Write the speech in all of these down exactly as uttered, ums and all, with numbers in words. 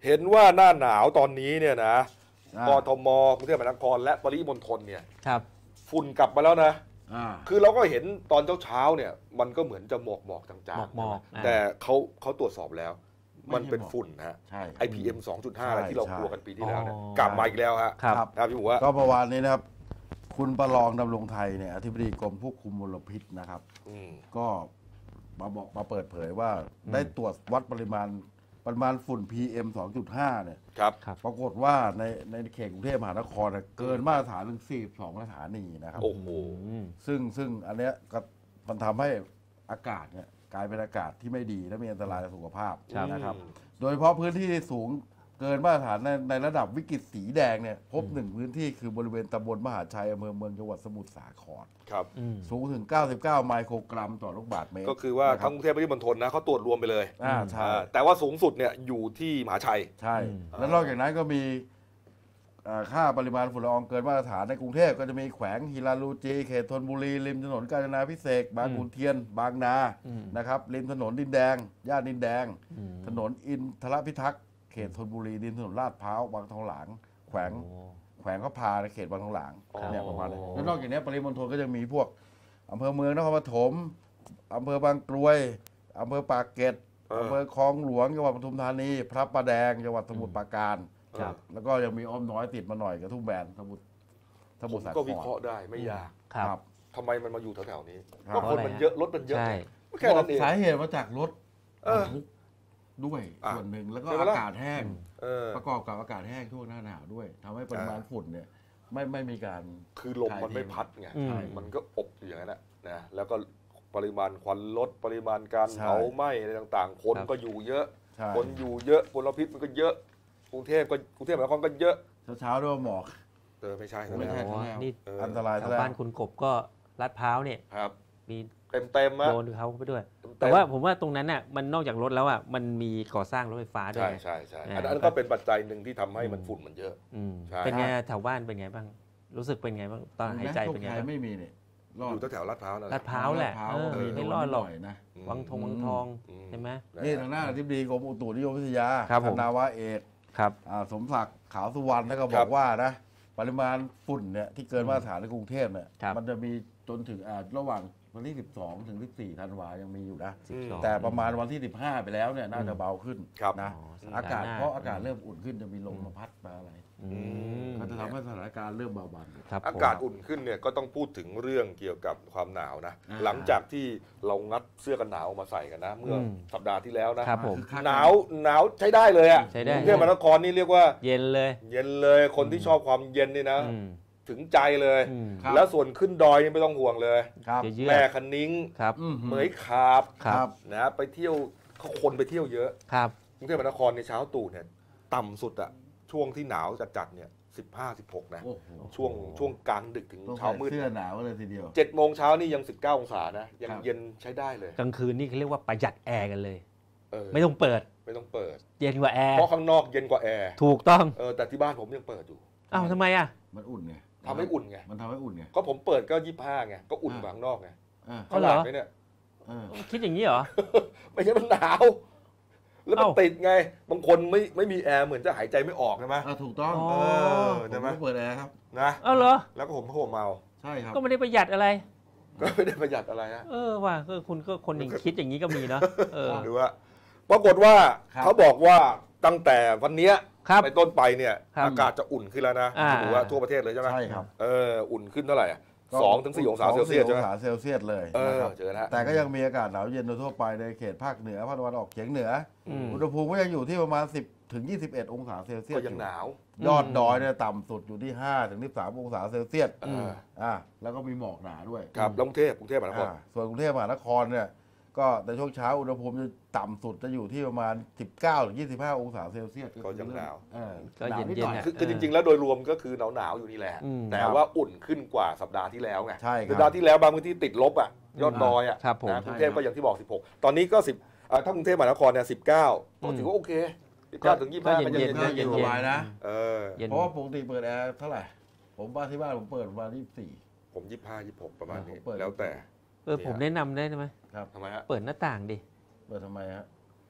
ห็นว่าหน้าหนาวตอนนี้เนี่ยนะกทมกรุงเทพมหานครและปริมณฑลเนี่ยฝุ่นกลับมาแล้วนะคือเราก็เห็นตอนเช้าๆเนี่ยมันก็เหมือนจะหมอกหมอกจางๆแต่เขาเขาตรวจสอบแล้วมันเป็นฝุ่นนะฮะ ไอ พี เอ็ม สองจุดห้า อะไรที่เรากลัวกันปีที่แล้วเนี่ยกลับมาอีกแล้วฮะครับพี่หมูก็ประวัตินี้นะครับคุณประลองดำรงไทยเนี่ยอธิบดีกรมควบคุมมลพิษนะครับก็มาบอกมาเปิดเผยว่าได้ตรวจวัดปริมาณปริมาณฝุ่น พี เอ็ม สองจุดห้า เนี่ยปรากฏว่าในในเขตกรุงเทพมหานครเกินมาตรฐานถึงสี่สิบสองสถานีนะครับโอ้โหซึ่งซึ่งอันเนี้ยก็มันทำให้อากาศเนี่ยกลายเป็นอากาศที่ไม่ดีและมีอันตรายต่อสุขภาพนะครับโดยเฉพาะพื้นที่สูงเกินมาตรฐานในในระดับวิกฤตสีแดงเนี่ยพบหนึ่งพื้นที่คือบริเวณตำบลมหาชัยอำเภอเมืองจังหวัดสมุทรสาครครับสูงถึงเก้าสิบเก้าไมโครกรัมต่อลูกบาศก์เมตรก็คือว่าทั้งกรุงเทพปริมณฑลนะเขาตรวจรวมไปเลยอ่าใช่แต่ว่าสูงสุดเนี่ยอยู่ที่มหาชัยใช่แล้วนอกจากนั้นก็มีค่าปริมาณฝุ่นละอองเกินมาตรฐานในกรุงเทพก็จะมีแขวงฮิราลูจีเขตธนบุรีริมถนนกาญจนาภิเษกบางขุนเทียนบางนานะครับริมถนนดินแดงย่านดินแดงถนนอินทรพิทักษ์เขตธนบุรีริมถนนลาดพร้าวบางทองหลางแขวงแขวงพระพาในเขตบางทองหลางเนี่ยประมาณนี้แล้วนอกจากนี้ปริมณฑลก็จะมีพวกอำเภอเมืองนครปฐมอำเภอบางกรวยอำเภอปากเกร็ดอำเภอคลองหลวงจังหวัดปทุมธานีพระประแดงจังหวัดสมุทรปราการแล้วก็ยังมีอ้อมน้อยติดมาหน่อยกับทุ่งแบนสมุทรสมุทรสาครก็วิเคราะห์ได้ไม่ยากครับทำไมมันมาอยู่แถวๆนี้ก็คนมันเยอะรถมันเยอะแค่นั้นเองสาเหตุมาจากรถด้วยส่วนหนึ่งแล้วก็อากาศแห้งประกอบกับอากาศแห้งช่วงหน้าหนาวด้วยทำให้ปริมาณฝุ่นเนี่ยไม่ไม่มีการคือลมมันไม่พัดไงมันก็อบอยู่อย่างนั้นนะแล้วก็ปริมาณควันลดปริมาณการเผาไหม้อะไรต่างๆคนก็อยู่เยอะคนอยู่เยอะมลพิษมันก็เยอะกรุงเทพก็กรุงเทพมหานครก็เยอะเช้าๆด้วยหมอกเออไม่ใช่ไม่ใช่นี่อันตรายชาวบ้านคุณกบก็ลาดพร้าวเนี่ยครับมีเต็มเต็มโดนเขาไปด้วยแต่ว่าผมว่าตรงนั้นน่ะมันนอกจากรถแล้วอ่ะมันมีก่อสร้างรถไฟฟ้าด้วยใช่ใช่ใช่อันนั้นก็เป็นปัจจัยหนึ่งที่ทำให้มันฝุ่นมันเยอะเป็นไงแถวบ้านเป็นไงบ้างรู้สึกเป็นไงบ้างตอนหายใจเป็นไงบ้างไม่มีเนี่ยอยู่แถวลาดพร้าวนะลาดพร้าวแหละไม่รอดหรอกนะวังทงวังทองใช่ไหมนี่ทางหน้าอธิบดีกรมอุตุนิยมวิทยาธนาวาเอกสมศักดิ์ขาวสุวรรณแล้วก็บอกว่านะปริมาณฝุ่นเนี่ยที่เกินมาตรฐานในกรุงเทพเนี่ยมันจะมีจนถึงระหว่างวันที่สิบสองถึงสิบสี่ธันวายังมีอยู่นะแต่ประมาณวันที่สิบห้าไปแล้วเนี่ยน่าจะเบาขึ้นนะอากาศเพราะอากาศเริ่มอุ่นขึ้นจะมีลมมาพัดมาอะไรก็จะทำให้สถานการณ์เริ่มเบาบางอากาศอุ่นขึ้นเนี่ยก็ต้องพูดถึงเรื่องเกี่ยวกับความหนาวนะหลังจากที่เรางัดเสื้อกันหนาวมาใส่กันนะเมื่อสัปดาห์ที่แล้วนะหนาวหนาวใช้ได้เลยอ่ะกรุงเทพมหานครนี่เรียกว่าเย็นเลยเย็นเลยคนที่ชอบความเย็นนี่นะถึงใจเลยแล้วส่วนขึ้นดอยนี่ไม่ต้องห่วงเลยแม่คันนิ้งเหมยขาบนะไปเที่ยวเขาคนไปเที่ยวเยอะกรุงเทพมหานครในเช้าตู่เนี่ยต่ำสุดอะช่วงที่หนาวจัดๆเนี่ยสิบห้า สิบหกนะช่วงช่วงกลางดึกถึงเช้ามืดเสื้อหนาวเลยทีเดียวเจ็ดโมงเช้านี่ยังสิบเก้าองศานะยังเย็นใช้ได้เลยกลางคืนนี่เขาเรียกว่าประหยัดแอร์กันเลยไม่ต้องเปิดไม่ต้องเปิดเย็นกว่าแอร์เพราะข้างนอกเย็นกว่าแอร์ถูกต้องเออแต่ที่บ้านผมยังเปิดอยู่อ้าวทำไมอ่ะมันอุ่นไงทำให้อุ่นไงมันทำให้อุ่นไงก็ผมเปิดก็ยี่สิบห้าไงก็อุ่นกว่าข้างนอกไงเขาหลับไหมเนี่ยคิดอย่างนี้เหรอไม่ใช่มันหนาวแล้วมันติดไงบางคนไม่ไม่มีแอร์เหมือนจะหายใจไม่ออกใช่ไหมถูกต้องเออใช่ไหมเปิดแอร์ครับนะเออเหรอแล้วก็ผมผ้าห่มเมาใช่ครับก็ไม่ได้ประหยัดอะไรก็ไม่ได้ประหยัดอะไรฮะเออว่าก็คุณก็คนอย่างคิดอย่างนี้ก็มีนะเออหรือว่าปรากฏว่าเขาบอกว่าตั้งแต่วันนี้ไปต้นไปเนี่ยอากาศจะอุ่นขึ้นแล้วนะถือว่าทั่วประเทศเลยใช่ไหมใช่ครับเอออุ่นขึ้นเท่าไหร่สองถึงสี่องศาเซลเซียสใช่ไหมองศาเซลเซียสเลยนะครับแต่ก็ยังมีอากาศหนาวเย็นโดยทั่วไปในเขตภาคเหนือภาคตะวันออกเฉียงเหนืออุณหภูมิก็ยังอยู่ที่ประมาณสิบถึงยี่สิบเอ็ดองศาเซลเซียสก็ยังหนาวยอดดอยเนี่ยต่ำสุดอยู่ที่ห้าถึงสิบสามองศาเซลเซียสอ่าแล้วก็มีหมอกหนาด้วยครับกรุงเทพกรุงเทพมหานครส่วนกรุงเทพมหานครเนี่ยก็ในช่วงเช้าอุณหภูมิจะต่ำสุดจะอยู่ที่ประมาณสิบเก้าถึงยี่สิบห้าองศาเซลเซียสก็ยังหนาวก็เย็นๆคือจริงๆแล้วโดยรวมก็คือหนาวๆอยู่นี่แหละแต่ว่าอุ่นขึ้นกว่าสัปดาห์ที่แล้วไงสัปดาห์ที่แล้วบางพื้นที่ติดลบอ่ะยอดดอยอ่ะกรุงเทพก็อย่างที่บอกสิบหกตอนนี้ก็สิบถ้ากรุงเทพมหานครเนี่ยสิบเก้าก็ถือว่าโอเคสิบเก้าถึงยี่สิบห้าก็เย็นๆเย็นๆสบายนะเออเพราะว่าปกติเปิดแอร์เท่าไหร่ผมบ้านที่บ้านผมเปิดประมาณยี่สิบสี่ผมยี่สิบห้า ยี่สิบหกประมาณนี้แล้วแต่เออผมแนะนำได้ไหมครับทำไมฮะเปิดหน้าต่างดิเปิดทำไมฮะ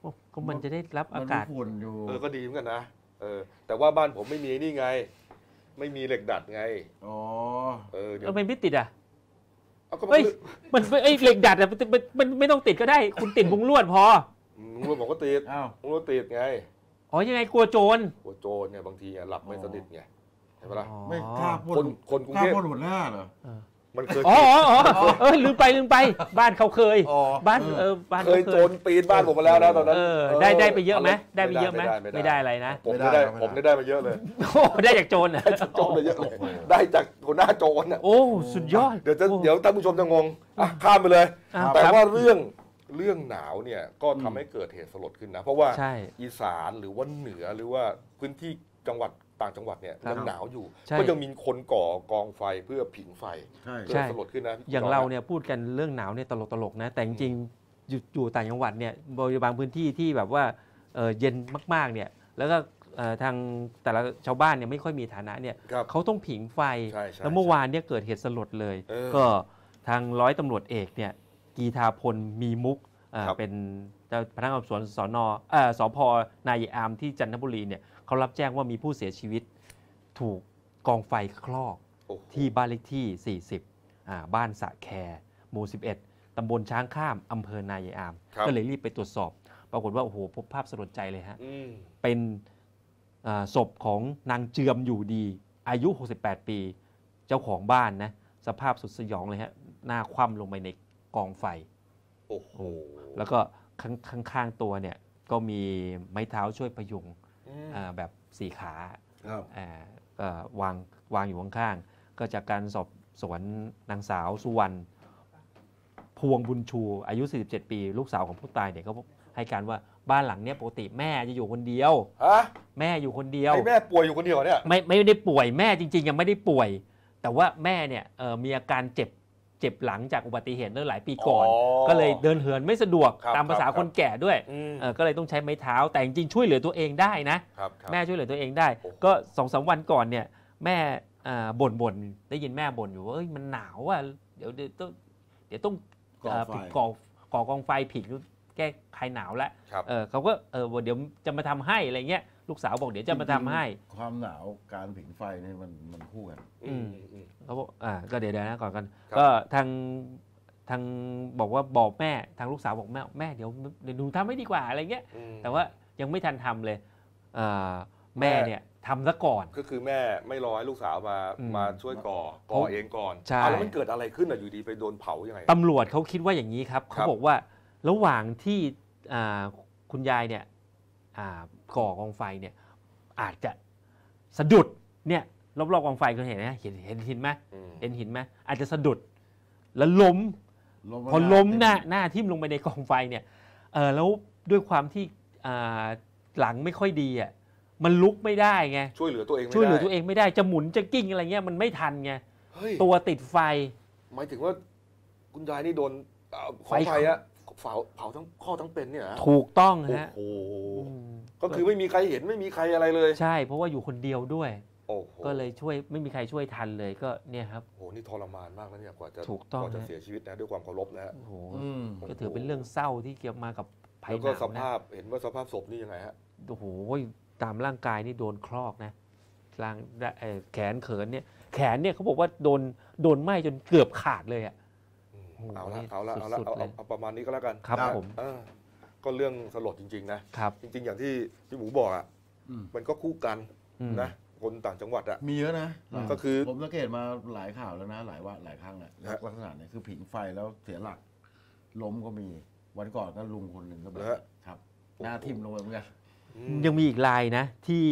ก็มันจะได้รับอากาศฝุ่นอยู่เออก็ดีเหมือนกันนะเออแต่ว่าบ้านผมไม่มีนี่ไงไม่มีเหล็กดัดไงอ๋อเออเดี๋ยวไม่ติดอ่ะเฮ้ยมันไอ้เหล็กดัดอ่ะมันมันไม่ต้องติดก็ได้คุณติดมุ้งลวดพอมุ้งลวดผมก็ติดมุ้งลวดติดไงอ๋อยังไงกลัวโจรกลัวโจรเนี่ยบางทีหลับไม่สนิทไงเห็นปะล่ะไม่กล้าพ่นคนคนกรุงเทพกล้าพ่นหัวหน้าเหรอมันเคยอ๋ออ๋อเออลืมไปลืมไปบ้านเขาเคยบ้านเออบ้านเคยโจรปีนบ้านผมมาแล้วนะตอนนั้นได้ได้ไปเยอะไหมได้ไปเยอะไหมไม่ได้อะไรนะผมได้ผมได้ได้มาเยอะเลยโอ้ได้จากโจรอ่ะโจรไปเยอะเลยได้จากหัวหน้าโจรอ่ะโอ้สุดยอดเดี๋ยวจะเดี๋ยวท่านผู้ชมจะงงอ่ะข้ามไปเลยแต่ว่าเรื่องเรื่องหนาวเนี่ยก็ทำให้เกิดเหตุสลดขึ้นนะเพราะว่าอีสานหรือว่าเหนือหรือว่าพื้นที่จังหวัดต่างจังหวัดเนี่ยยังหนาวอยู่ก็ยังมีคนก่อกองไฟเพื่อผิงไฟเกิดสลดขึ้นนะอย่างเราเนี่ยพูดกันเรื่องหนาวเนี่ยตลกตลกนะแต่จริงๆอยู่ต่างจังหวัดเนี่ยบางพื้นที่ที่แบบว่าเย็นมากๆเนี่ยแล้วก็ทางแต่ละชาวบ้านเนี่ยไม่ค่อยมีฐานะเนี่ยเขาต้องผิงไฟแล้วเมื่อวานเนี่ยเกิดเหตุสลดเลยก็ทางร้อยตำรวจเอกเนี่ยกีทาพลมีมุกเป็นพนักงานสอบสวนสนสพนายอามที่จันทบุรีเนี่ยเขารับแจ้งว่ามีผู้เสียชีวิตถูกกองไฟคลอกที่บ้านเลขที่สี่สิบบ้านสะแคหมู่สิบเอ็ดตำบลช้างข้ามอำเภอนายอามก็เลยรีบไปตรวจสอบปรากฏว่าโอ้โหพบภาพสลดใจเลยฮะเป็นศพของนางเจือมอยู่ดีอายุหกสิบแปดปีเจ้าของบ้านนะสภาพสุดสยองเลยฮะหน้าคว่ำลงไปในกองไฟโอ้โหแล้วก็ข้างๆตัวเนี่ยก็มีไม้เท้าช่วยพยุงแบบสี่ขาวางวางอยู่ข้างๆก็จากการสอบสวนนางสาวสุวรรณพวงบุญชูอายุสี่สิบเจ็ดปีลูกสาวของผู้ตายเนี่ยก็ให้การว่าบ้านหลังเนี้ยปกติแม่จะอยู่คนเดียวแม่อยู่คนเดียวแม่ป่วยอยู่คนเดียวเนี่ยไม่ไม่ได้ป่วยแม่จริงๆยังไม่ได้ป่วยแต่ว่าแม่เนี่ยมีอาการเจ็บเจ็บหลังจากอุบัติเหตุเมื่อหลายปีก่อนก็เลยเดินเหินไม่สะดวกตามภาษาคนแก่ด้วยก็เลยต้องใช้ไม้เท้าแต่จริงๆช่วยเหลือตัวเองได้นะแม่ช่วยเหลือตัวเองได้ก็สองสามวันก่อนเนี่ยแม่บ่นบ่นได้ยินแม่บ่นอยู่ว่ามันหนาวอ่ะเดี๋ยวเดี๋ยวต้องเดี๋ยวต้องก่อก่อกองไฟผิงแก้คลายหนาวแล้วเขาก็เออเดี๋ยวจะมาทำให้อะไรเงี้ยลูกสาวบอกเดี๋ยวจะมาทำให้ความหนาวการผิงไฟนี่มันมันคู่กันเขาบอกอ่าก็เดี๋ยวนะก่อนกันก็ทางทางบอกว่าบอกแม่ทางลูกสาวบอกแม่แม่เดี๋ยวเดี๋ยวหนูทำให้ดีกว่าอะไรเงี้ยแต่ว่ายังไม่ทันทำเลยแม่เนี่ยทำซะก่อนก็คือแม่ไม่รอให้ลูกสาวมามาช่วยก่อก่อเองก่อนใช่แล้วมันเกิดอะไรขึ้นอ่ะอยู่ดีไปโดนเผายังไงตำรวจเขาคิดว่าอย่างนี้ครับเขาบอกว่าระหว่างที่คุณยายเนี่ยก่อกองไฟเนี่ยอาจจะสะดุดเนี่ยรอบๆกองไฟคุณเห็นไหมเห็นเห็นหินไหมเห็นหินไหมอาจจะสะดุดแล้วล้มพอล้มหน้าหน้าทิ่มลงไปในกองไฟเนี่ยเออแล้วด้วยความที่หลังไม่ค่อยดีอ่ะมันลุกไม่ได้ไงช่วยเหลือตัวเองไม่ได้ช่วยเหลือตัวเองไม่ได้จะหมุนจะกิ้งอะไรเงี้ยมันไม่ทันไงตัวติดไฟหมายถึงว่าคุณยายนี่โดนไฟไฟอะเผาเผาทั้งข้อทั้งเป็นเนี่ยถูกต้องฮะโอ้โหก็คือไม่มีใครเห็นไม่มีใครอะไรเลยใช่เพราะว่าอยู่คนเดียวด้วยก็เลยช่วยไม่มีใครช่วยทันเลยก็เนี่ยครับโอ้นี่ทรมานมากนะเนี่ยกว่าจะถูกต้องกว่าจะเสียชีวิตนะด้วยความเคารพนะฮะโอ้โหก็ถือเป็นเรื่องเศร้าที่เกี่ยวมากับภัยหนาวนะแล้วก็สภาพเห็นว่าสภาพศพนี่ยังไงฮะโอ้โหตามร่างกายนี่โดนคลอกนะร่างแขนเขินเนี่ยแขนเนี่ยเขาบอกว่าโดนโดนไหม้จนเกือบขาดเลยอ่ะเอาละเอาละเอาละเอาประมาณนี้ก็แล้วกันครับผมก็เรื่องสลดจริงๆนะครับจริงๆอย่างที่พี่หมูบอกอ่ะมันก็คู่กันนะคนต่างจังหวัดอ่ะมีเยอะนะก็คือผมสังเกตมาหลายข่าวแล้วนะหลายว่าหลายครั้งแหละลักษณะเนี่ยคือผิงไฟแล้วเสียหลักล้มก็มีวันก่อนก็ลุงคนหนึ่งก็แบบครับหน้าทิ่มลงไปเหมือนกันยังมีอีกรายนะที่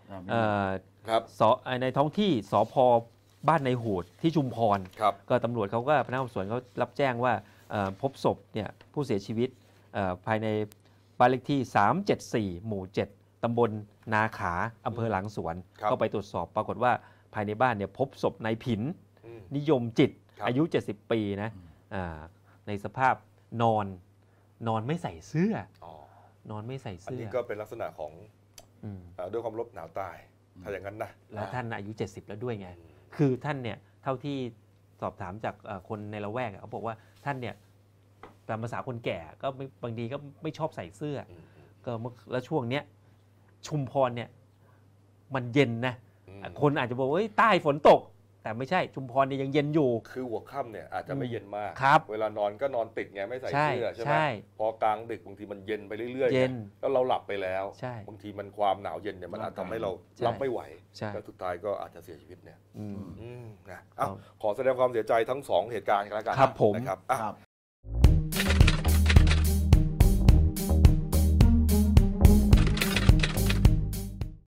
ในท้องที่สพบ้านในหูดที่ชุมพรก็ตำรวจเขาก็พนักงานสอบสวนเขารับแจ้งว่าพบศพเนี่ยผู้เสียชีวิตภายในบ้านเลขที่สามเจ็ดสี่หมู่เจ็ดตำบลนาขาอำเภอหลังสวนก็ไปตรวจสอบปรากฏว่าภายในบ้านเนี่ยพบศพนายผินนิยมจิตอายุเจ็ดสิบปีนะในสภาพนอนนอนไม่ใส่เสื้อนอนไม่ใส่เสื้ออันนี้ก็เป็นลักษณะของด้วยความลบหนาวตายถ้าอย่างนั้นนะแล้วท่านอายุเจ็ดสิบแล้วด้วยไงคือท่านเนี่ยเท่าที่สอบถามจากคนในละแวกเขาบอกว่าท่านเนี่ยตามภาษาคนแก่ก็บางทีก็ไม่ชอบใส่เสื้อก็เมื่อแล้วช่วงเนี้ยชุมพรเนี่ยมันเย็นนะคนอาจจะบอกว่าใต้ฝนตกแต่ไม่ใช่ชุมพรเนี่ยยังเย็นอยู่คือหัวค่ำเนี่ยอาจจะไม่เย็นมากครับเวลานอนก็นอนติดไงไม่ใส่เสื้อใช่ไหมพอกลางดึกบางทีมันเย็นไปเรื่อยๆเย็นแล้วเราหลับไปแล้วใช่บางทีมันความหนาวเย็นเนี่ยมันอาจทำให้เรารับไม่ไหวใช่แล้วสุดท้ายก็อาจจะเสียชีวิตเนี่ยอืมอืมนะเอ้าขอแสดงความเสียใจทั้งสองเหตุการณ์กันแล้วกันครับผมนะครับอ่ะครับ